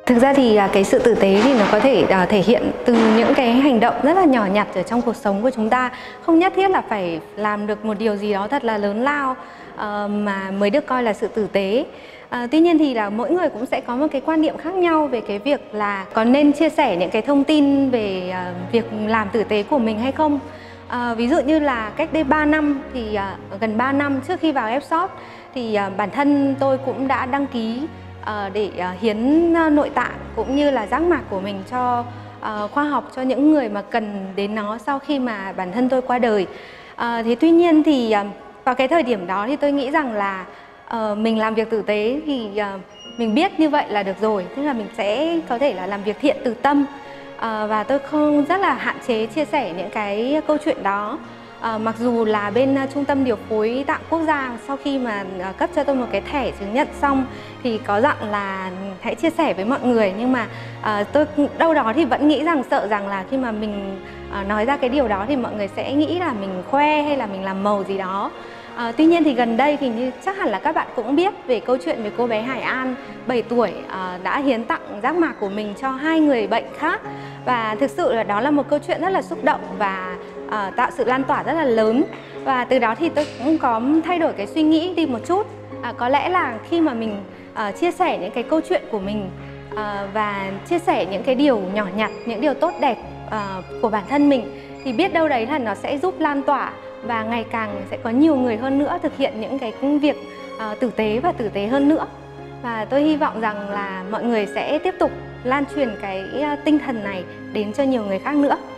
Thực ra thì cái sự tử tế thì nó có thể thể hiện từ những cái hành động rất là nhỏ nhặt ở trong cuộc sống của chúng ta. Không nhất thiết là phải làm được một điều gì đó thật là lớn lao mà mới được coi là sự tử tế. Tuy nhiên thì là mỗi người cũng sẽ có một cái quan niệm khác nhau về cái việc là có nên chia sẻ những cái thông tin về việc làm tử tế của mình hay không. Ví dụ như là cách đây 3 năm thì gần 3 năm trước khi vào F-shop thì bản thân tôi cũng đã đăng ký để hiến nội tạng cũng như là giác mạc của mình cho khoa học, cho những người mà cần đến nó sau khi mà bản thân tôi qua đời. Thế tuy nhiên thì vào cái thời điểm đó thì tôi nghĩ rằng là mình làm việc tử tế thì mình biết như vậy là được rồi, tức là mình sẽ có thể là làm việc thiện từ tâm, và tôi không rất là hạn chế chia sẻ những cái câu chuyện đó. Mặc dù là bên Trung tâm Điều phối Tạng Quốc gia sau khi mà cấp cho tôi một cái thẻ chứng nhận xong thì có dặn là hãy chia sẻ với mọi người, nhưng mà tôi đâu đó thì vẫn nghĩ rằng, sợ rằng là khi mà mình nói ra cái điều đó thì mọi người sẽ nghĩ là mình khoe hay là mình làm màu gì đó. Tuy nhiên thì gần đây thì như chắc hẳn là các bạn cũng biết về câu chuyện về cô bé Hải An 7 tuổi đã hiến tặng giác mạc của mình cho 2 người bệnh khác. Và thực sự là đó là một câu chuyện rất là xúc động và tạo sự lan tỏa rất là lớn. Và từ đó thì tôi cũng có thay đổi cái suy nghĩ đi một chút. Có lẽ là khi mà mình chia sẻ những cái câu chuyện của mình và chia sẻ những cái điều nhỏ nhặt, những điều tốt đẹp của bản thân mình, thì biết đâu đấy là nó sẽ giúp lan tỏa và ngày càng sẽ có nhiều người hơn nữa thực hiện những cái việc tử tế và tử tế hơn nữa. Và tôi hy vọng rằng là mọi người sẽ tiếp tục lan truyền cái tinh thần này đến cho nhiều người khác nữa.